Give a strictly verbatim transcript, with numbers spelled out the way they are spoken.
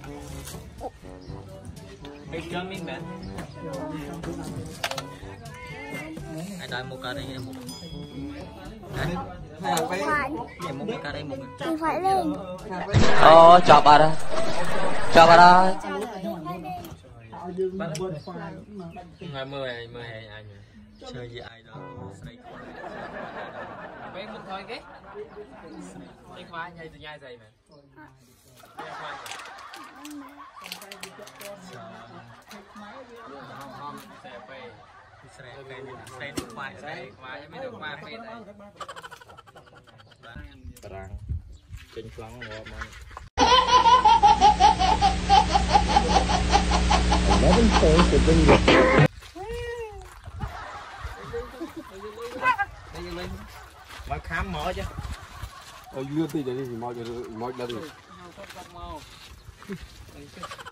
Big jumping man. Ai đợi một cà ri một. Vậy một cà ri một. Thì phải lên. Ờ, chọc à đó. Chọc à đó. Ngày mưa này mưa hè ai nhỉ? Chơi với ai đó. Mấy phút thôi cái. Cái khóa nhai từ nhai dày mà. Cái khóa. Không sẽ về. Sẽ về sẽ được khóa sẽ khóa mới được khóa về đây. Terang. Trên phẳng ngõ mà. eleven points have been given. Mà khám mở chứ. Ờ, lưa thì để đi mò cho mò ra đi.